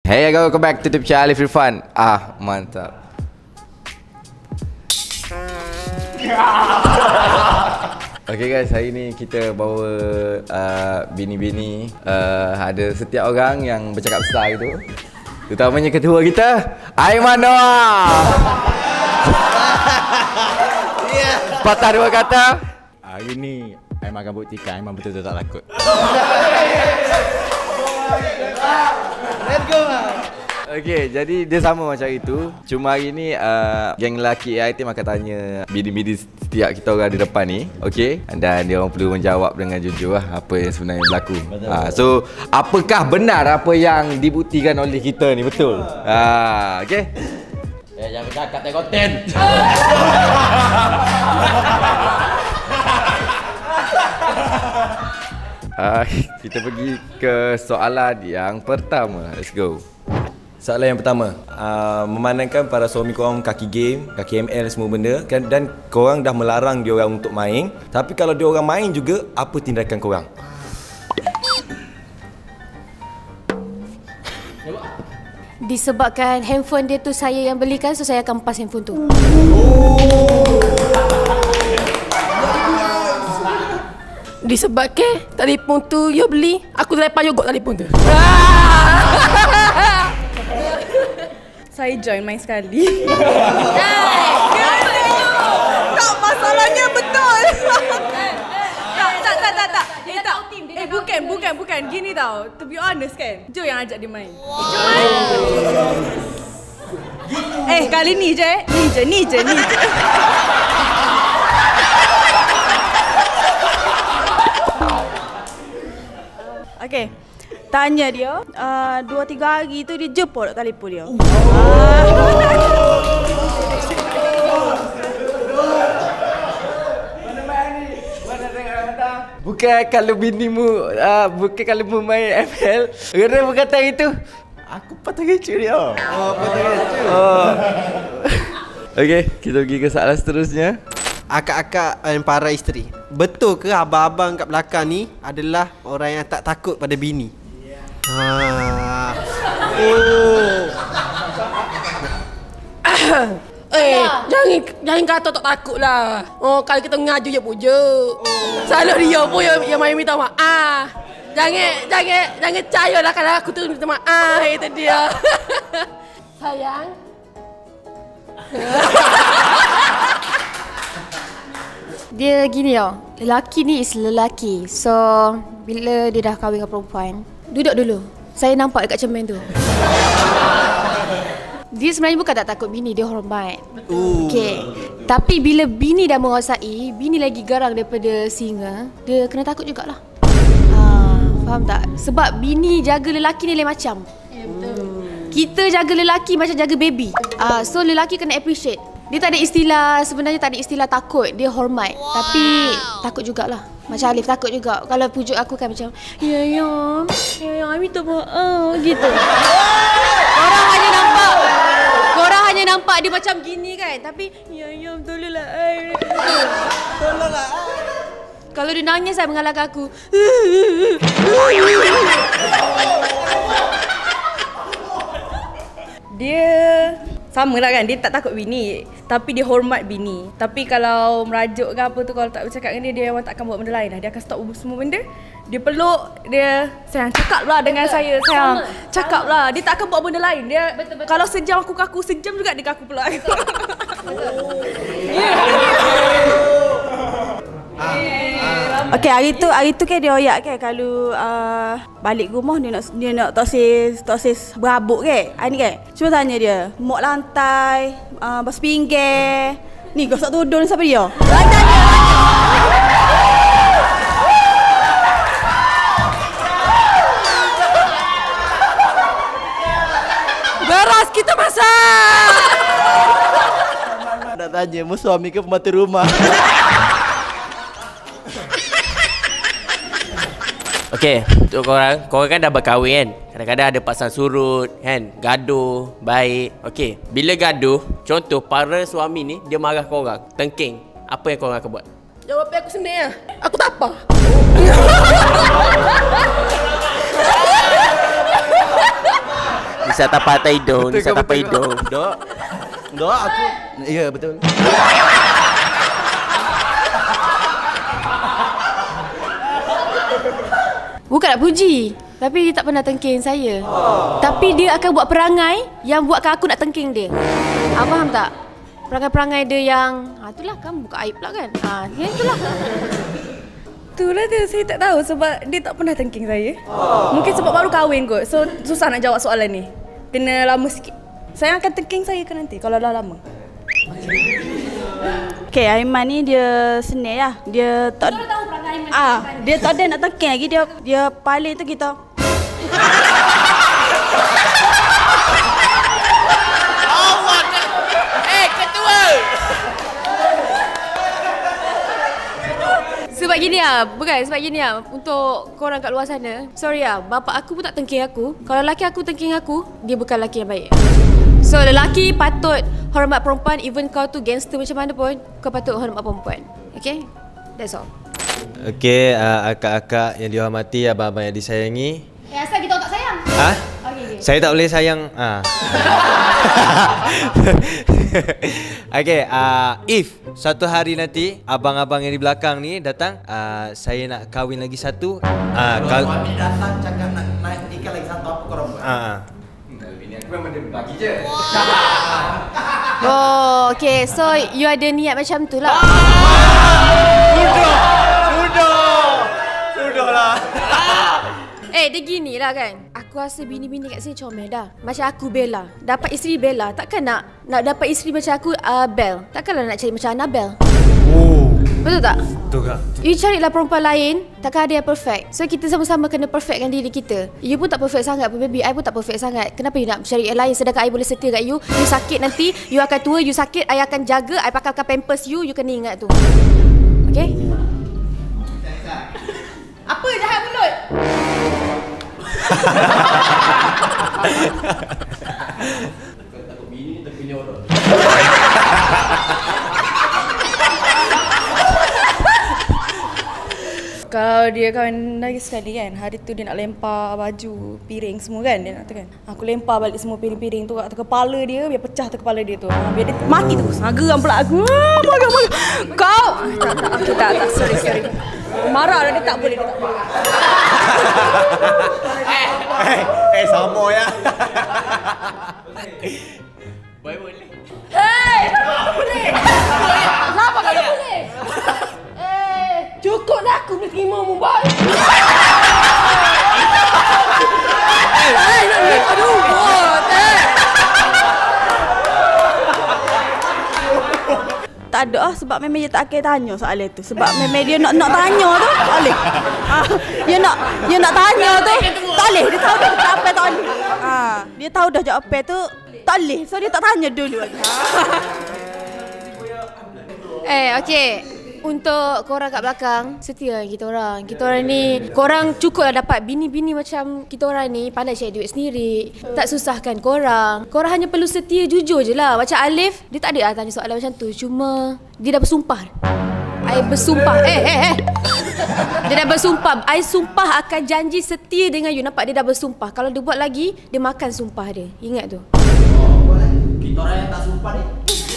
Hey guys, welcome back to YouTube channel Alif Irfan. Mantap. Okay guys, hari ni kita bawa bini-bini. Ada setiap orang yang bercakap besar gitu. Terutamanya ketua kita, Aiman Noah. Patah dua kata. Hari ni Aiman akan buktikan Aiman betul-betul tak takut. Let's go man. Okay, jadi dia sama macam itu. Cuma hari ni geng lelaki AI team akan tanya bini-bini setiap kita orang di depan ni. Okay, dan dia orang perlu menjawab dengan jujur lah apa yang sebenarnya berlaku. So, apakah benar apa yang dibuktikan oleh kita ni? Betul? Okay. Jangan bercakap tengok konten. Kita pergi ke soalan yang pertama. Let's go. Soalan yang pertama, memandangkan para suami korang kaki game, kaki ML semua benda kan, dan korang dah melarang dia orang untuk main. Tapi kalau dia orang main juga, apa tindakan korang? Disebabkan handphone dia tu saya yang belikan, so saya akan pas handphone tu. Disebabkan telefon tu you beli, aku lepas you got telefon tu. Saya join main sekali. Tak, masalahnya betul. Tak. Bukan. Gini tau. To be honest kan, Jo yang ajak dia main. Kali ni je. Ni je. Okay. Tanya dia, 2-3 hari tu dia jemput telefon dia. Bukan kalau binimu, bukan kalau mu main ML, kena berkata itu. Aku patah kecoh dia. Patah kecoh. Okay, kita pergi ke soalan seterusnya. Akak-akak dan para isteri, betul ke abang-abang kat belakang ni adalah orang yang tak takut pada bini? Jangan kata tak takut lah. Kalau kita ngaju je pujuk. Selalu dia pun yang main minta maaf. Jangan percayalah kalau aku tu minta maaf. Itu dia. Sayang. Dia gini tau, lelaki ni is lelaki. So, bila dia dah kahwin dengan perempuan, duduk dulu. Saya nampak dekat cermin tu. Dia sebenarnya bukan tak takut bini, dia hormat. Okay. Tapi bila bini dah menguasai, bini lagi garang daripada singa, dia kena takut jugalah. Faham tak? Sebab bini jaga lelaki ni lain macam. Kita jaga lelaki macam jaga baby. So lelaki kena appreciate. Dia tak ada istilah, sebenarnya tak ada istilah takut, dia hormat. Tapi takut jugalah. Macam Alif takut juga. Kalau pujuk aku kan macam, ya, I minta maaf gitu. Korang hanya nampak dia macam gini kan. Tapi, ya, tolonglah. Kalau dia nangis saya mengalahkan aku. Dia sama lah kan, dia tak takut bini, tapi dia hormat bini. Tapi kalau merajuk ke apa tu, kalau tak bercakap dengan dia memang takkan buat benda lain lah. Dia akan stop semua benda. Dia peluk, dia sayang, cakap lah dengan saya, sayang, cakap lah. Dia tak akan buat benda lain. Dia betul. Kalau sejam aku kaku, sejam juga dia kaku pula. Okay, hari tu kan dia oyak kan kalau balik rumah dia nak toksis berabuk kan. Hari ni kan. Cuba tanya dia, mop lantai, basuh pinggir. Ni gosok tudung siapa dia? Tanya dia. Beras kita masak. Nak tanya, mu suami ke pembantu rumah? Okay, untuk korang kan dah berkahwin kan. Kadang-kadang ada pasang surut kan, gaduh, baik. Okay, bila gaduh, contoh para suami ni dia marah korang, tengking, apa yang korang akan buat? Jawapan aku sendiri lah. Aku tak apa. Nisat tapak atas hidung. Nisat tapak hidung. Dok. Dok, aku... Ya, betul. Bukan nak puji, tapi dia tak pernah tengking saya. Tapi dia akan buat perangai yang buatkan aku nak tengking dia. Faham tak? Perangai-perangai dia yang itulah kan buka aib pula kan. Ya itulah. Itulah dia, saya tak tahu sebab dia tak pernah tengking saya. Mungkin sebab baru kahwin kot. So susah nak jawab soalan ni. Kena lama sikit. Saya akan tengking saya ke nanti kalau dah lama. Okay, Aiman ni dia seni lah. Dia tak tahu perangai Aiman. dia tak ada nak tengking lagi. Dia paling tu kita. Ketua. Sebab gini bukan sebab gini untuk korang kat luar sana. Sorry bapak aku pun tak tengking aku. Kalau lelaki aku tengking aku, dia bukan lelaki yang baik. So lelaki patut hormat perempuan, even kau tu gangster macam mana pun, kau patut hormat perempuan. Okay? That's all. Okey, akak-akak yang dihormati, abang-abang yang disayangi. Asal kita tak sayang. Okay. Saya tak boleh sayang. Okey, if satu hari nanti abang-abang yang di belakang ni datang, saya nak kahwin lagi satu. Kalau datang cakap nak naik nikah lagi satu, apa korang buat? Aku memang dia bagi je. Oh, okay. So you ada niat macam tu lah. Sudahlah. Dia gini lah kan. Aku rasa bini-bini kat sini comel dah. Macam aku Bella, dapat isteri Bella, takkan nak dapat isteri macam aku Belle. Takkanlah nak cari macam Annabelle. Betul tak? Betul kak. You carilah perempuan lain, takkan ada yang perfect. So kita sama-sama kena perfectkan diri kita. You pun tak perfect sangat pun baby, I pun tak perfect sangat. Kenapa you nak cari yang lain sedangkan I boleh setia kat you? You sakit nanti, you akan tua, you sakit, I akan jaga, I pakai pampers you kena ingat tu. Okay? Apa jahat mulut? Takut bini terpilih orang. Kalau dia kahwin lagi sekali kan, hari tu dia nak lempar baju, piring semua kan, dia nak tu kan. Aku lempar balik semua piring-piring tu kat kepala dia, biar pecah tu kepala dia tu. Biar dia mati terus. Geram pula aku. Marah. Kau. Tak. Sorry. Marah dah, dia tak boleh. Sama ya. Boleh. Hei! Boleh! Kenapa kau tak boleh? Cukup dah aku boleh terima mu, boy. Nak ni kau rumput. Tak ada sebab memang dia tak akan tanya soalan tu. Sebab memang dia nak tanya tu, tak boleh. Dia nak tanya tu, tak boleh. Dia tahu dah jawapan tak boleh. Dia tahu dah jawapan tu, tak boleh. So dia tak tanya dulu lagi. Okay. Untuk korang kat belakang, setia kita orang. Kita orang ni, korang cukuplah dapat bini-bini macam kita orang ni, pandai cari duit sendiri. Tak susahkan korang. Korang hanya perlu setia, jujur je lah. Macam Alif, dia tak ada lah tanya soalan macam tu. Cuma, dia dah bersumpah. I bersumpah. Dia dah bersumpah. I sumpah akan janji setia dengan you. Nampak dia dah bersumpah. Kalau dia buat lagi, dia makan sumpah dia. Ingat tu. Kita orang yang tak sumpah ni.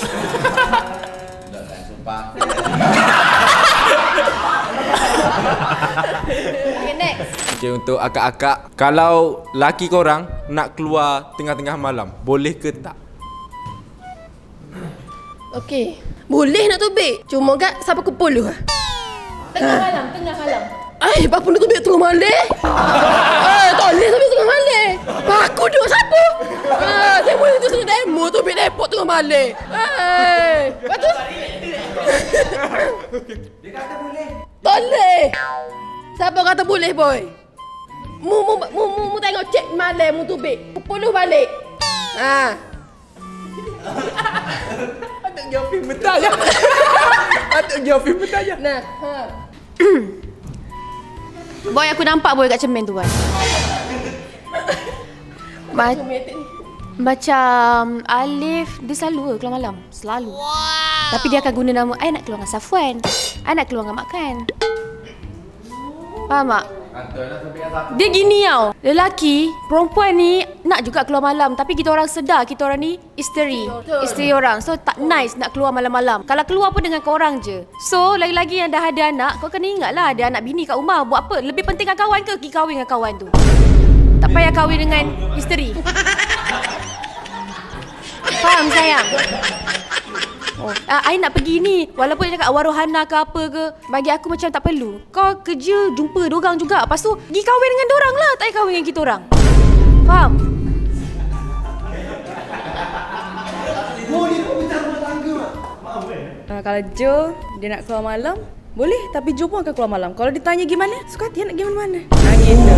Tak sumpah. Okay, next. Okay, untuk akak-akak, kalau laki korang nak keluar tengah-tengah malam, boleh ke tak? Okey. Boleh nak tubik. Cuma kat sampai pukul 10 lah. Tengah malam. Apa nak tubik tengah malam? Tak boleh tubik tengah malam. Aku duduk siapa? Saya boleh tu tengah demo tubik depot tengah malam. Lepas tu? Dia kata boleh. Tak boleh. Siapa kata boleh, boy? Mu tengok cek malam mu tubik. Pukul 10 balik. Atuk Jafim bertanya. Nah, Boy, aku nampak boy kat cermin tu, boy. Macam Alif, dia selalu keluar malam. Selalu. Tapi dia akan guna nama, I nak keluar dengan Safwan, I nak keluar dengan Mak Kan. Faham tak? Dia gini tau, lelaki, perempuan ni nak juga keluar malam, tapi kita orang sedar kita orang ni isteri orang. So tak nice nak keluar malam-malam. Kalau keluar pun dengan korang je. So lagi-lagi yang dah ada anak, kau kena ingat lah ada anak bini kat rumah. Buat apa? Lebih penting dengan kawan ke? Pergi kahwin dengan kawan tu. Tak payah kahwin dengan isteri. Faham sayang? I nak pergi ni, walaupun dia cakap warohana ke apa ke, bagi aku macam tak perlu. Kau kerja jumpa dorang juga, lepas tu pergi kahwin dengan dorang lah, tak payah kahwin dengan kita orang. Faham? Kalau Joe dia nak keluar malam, boleh, tapi Joe pun akan keluar malam. Kalau ditanya gimana, suka hati nak pergi mana-mana. Gitu.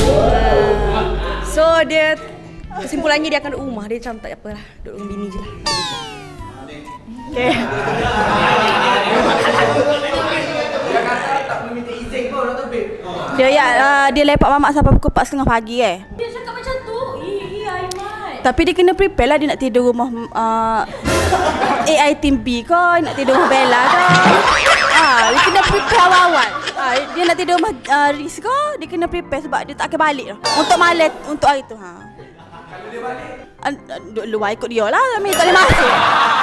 So dia kesimpulannya dia akan duduk rumah. Dia macam tak apalah, duduk dengan bini je lah. Okay. Dia lepak mamak sampai pukul 4.30 pagi Dia cakap macam tu. Aiman. Tapi dia kena prepare lah, dia nak tidur rumah AI Team B ke, nak tidur rumah Bella ke. Dia kena prepare awal-awal. Dia nak tidur rumah Riz ke, dia kena prepare sebab dia tak akan balik dah. Untuk malam, untuk hari tu. Kalau dia balik? Duduk luar ikut dia lah, kami tak boleh masuk.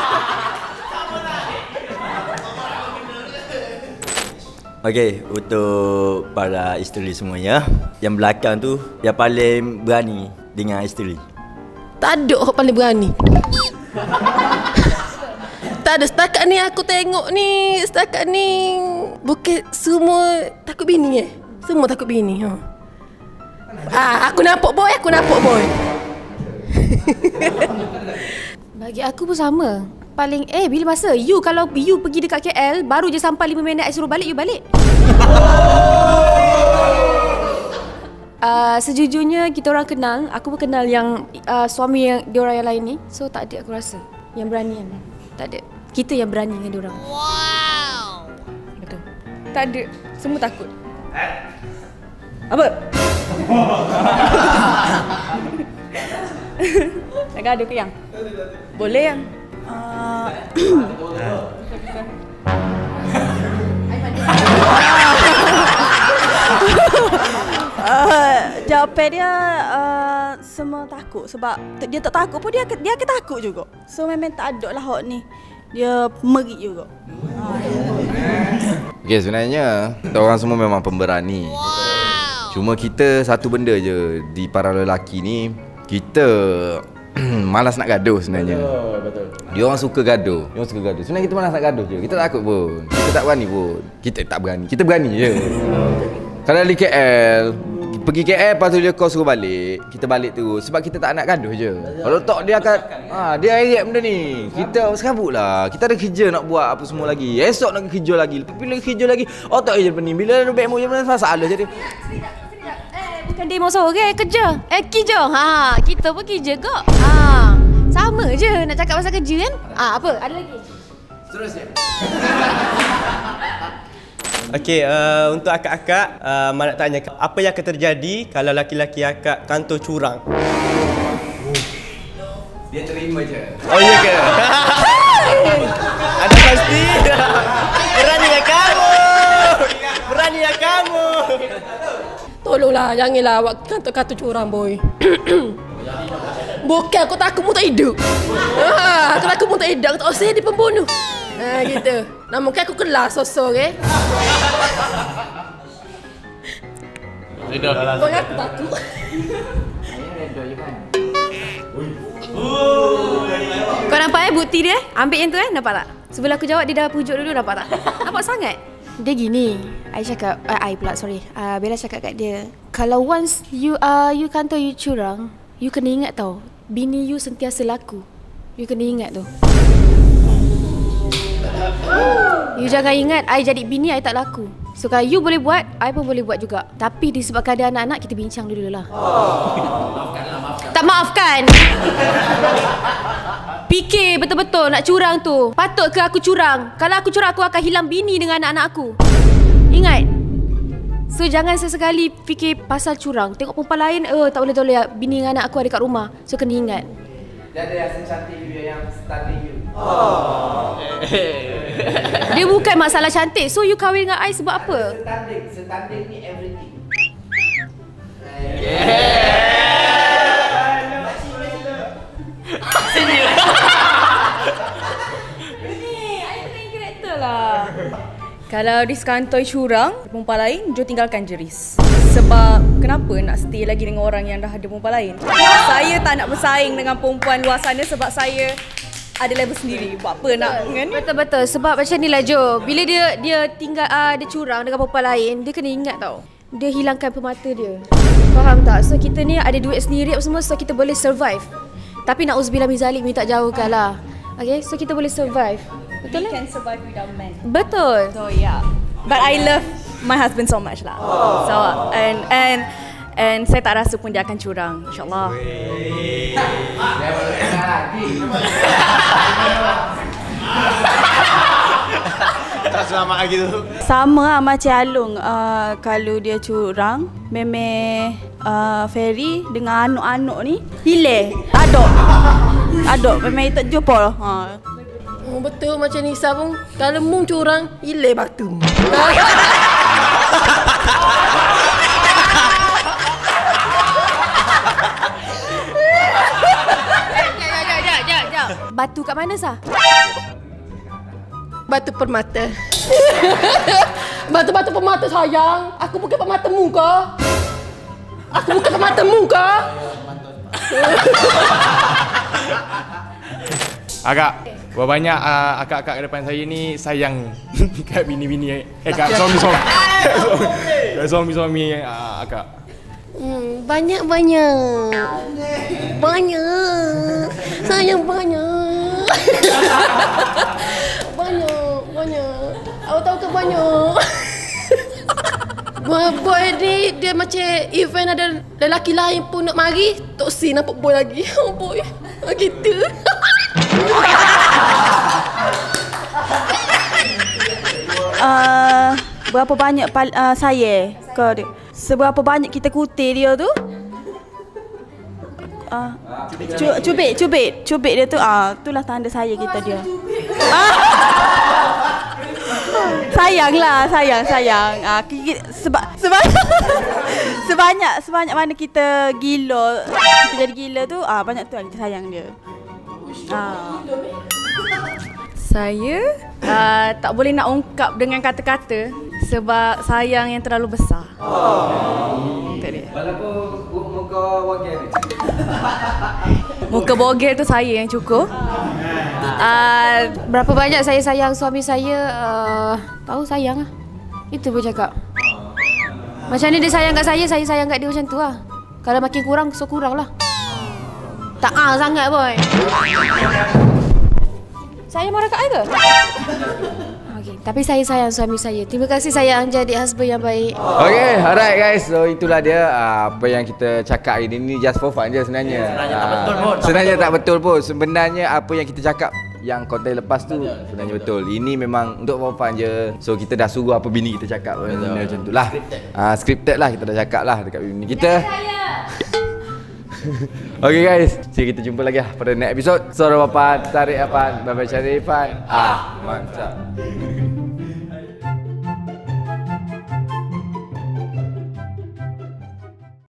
Okey, untuk para isteri semuanya, yang belakang tu yang paling berani dengan isteri. Tak ada orang paling berani. Tak ada, setakat ni aku tengok ni, setakat ni bukan semua takut bini Semua takut bini. Aku nampak boy. Bagi aku pun sama. Paling bila masa you kalau you pergi dekat KL baru je sampai 5 minit I suruh balik, you balik. Sejujurnya kita orang kenal, aku pun kenal yang suami yang dia orang yang lain ni. So tak ada aku rasa yang berani kan. Tak ada. Kita yang berani dengan dia orang. Wow. Betul. Tak ada, semua takut. Apa? Nak gaduh ke yang? Boleh yang. Jawapan dia semua takut. Sebab dia tak takut pun dia akan takut juga. So memang tak ada lah hot ni. Dia merit juga. Okay, sebenarnya kita orang semua memang pemberani. Cuma kita satu benda je di para lelaki ni, kita malas nak gaduh sebenarnya. Betul. Dia orang suka gaduh. Sebenarnya kita malas nak gaduh je. Kita tak takut pun. Kita tak berani pun. Kita tak berani. Kita berani je. Kalau di KL, pergi KL lepas tu dia call suruh balik, kita balik terus sebab kita tak nak gaduh je. Kalau tak dia akan dia ayat benda ni. Kita serabutlah. Kita ada kerja nak buat apa semua lagi. Esok nak kerja lagi. Bila kerja lagi, otak je pening. Bila ada back mood je masalah jadi. Bukan demo so, kerja. Kerja. Kita pun kerja kok. Sama je nak cakap pasal kerja kan. Apa? Ada lagi? Seterusnya. Okey, untuk akak-akak, Mak nak tanya, apa yang akan terjadi kalau laki-laki akak kantor curang? Dia terima je. Oh iya ke? Ada pasti. Beranilah kamu. Tolonglah, janganlah awak kantor-kantor curang boy. Bukan aku takut mu tak hidup. Aku takut mu tak hidup. Aku tak usah dia pembunuh. Gitu. Nah mungkin aku kelas sosok Kau aku takut. Kau nampak bukti dia? Ambil yang tu nampak tak? Sebelum aku jawab dia dah pujuk dulu, nampak tak? Nampak sangat? Dia gini, Bella cakap kat dia, kalau once you kantor you curang, you kena ingat tau, bini you sentiasa laku. You kena ingat tu. You jangan ingat I jadi bini I tak laku. So kalau you boleh buat, I pun boleh buat juga. Tapi disebabkan ada anak-anak, kita bincang dulu lah. Tak maafkan. Fikir betul-betul nak curang tu. Patut ke aku curang? Kalau aku curang, aku akan hilang bini dengan anak-anak aku. Ingat. So jangan sesekali fikir pasal curang. Tengok perempuan lain, tak boleh bini dengan anak aku ada kat rumah. So kena ingat. Dia ada yang secantik you, yang stunning you. Dia bukan masalah cantik. So you kahwin dengan I sebab apa? Stunning ni everything. Kalau di sekantoi curang, perempuan lain, Jo tinggalkan jeris. Sebab kenapa nak stay lagi dengan orang yang dah ada perempuan lain? Saya tak nak bersaing dengan perempuan luar sana sebab saya ada level sendiri. Buat apa nak kan? Betul-betul. Sebab macam ni lah Jo. Bila dia tinggal dia curang dengan perempuan lain, dia kena ingat tau. Dia hilangkan permata dia. Faham tak? So kita ni ada duit sendiri apa semua, so kita boleh survive. Tapi na'udzubillah min zalik, minta jauhkan lah. Okay, so kita boleh survive. Betul We lah? can survive without men. Betul. So yeah. But I love my husband so much lah. So and saya tak rasa pun dia akan curang, insyaAllah. Tak selamat lagi tu. Sama lah macam Alung. Kalau dia curang, Meme Ferry dengan anuk-anuk ni hilang. Aduk memang tak jumpa lah. Oh, betul macam Nisa pun. Kalau mung curang, hilang batu. Jap. Batu kat mana sah? Batu permata. Batu-batu permata sayang. Aku bukan permatamu ke? Aku bukan permatamu ke? Agak berapa banyak akak-akak ke depan saya ni sayang kat bini-bini kat suami-suami. Kat suami-suami akak. Banyak. Sayang banyak. banyak. Awak tahu ke banyak? Boy ni dia macam event ada lelaki lain pun nak mari, tok si nampak boy lagi. Oh boy. Gitu. Berapa banyak saya ke dia? Seberapa banyak kita kutip dia tu? Cubit dia tu. Itulah tanda saya kita dia. Sayang. Sebab sebanyak mana kita gila, kita jadi gila tu, banyak tu kita sayang dia. Saya tak boleh nak ungkap dengan kata-kata sebab sayang yang terlalu besar. Itu dia. Walaupun muka bogel ni. Muka bogel tu saya yang cukup. Berapa banyak saya sayang suami saya, tahu sayang lah. Itu pun cakap. Macam ni dia sayang kat saya sayang kat dia macam tu lah. Kalau makin kurang, so kurang lah. Tak sangat boy. Saya marah kat saya ke? Okay, tapi saya sayang suami saya. Terima kasih sayang jadi husband yang baik. Okay, alright guys. So itulah dia apa yang kita cakap ini ni just for fun je sebenarnya. Sebenarnya tak betul pun. Sebenarnya apa yang kita cakap yang konten lepas tu sebenarnya betul. Ini memang untuk for fun je. So kita dah suruh apa bini kita cakap macam tu lah. Scripted lah kita dah cakap lah dekat bini kita. Okay guys, kita jumpa lagi lah pada next episode. Suara Bapa, Tarik Afan, Baba Syarifan. Mantap.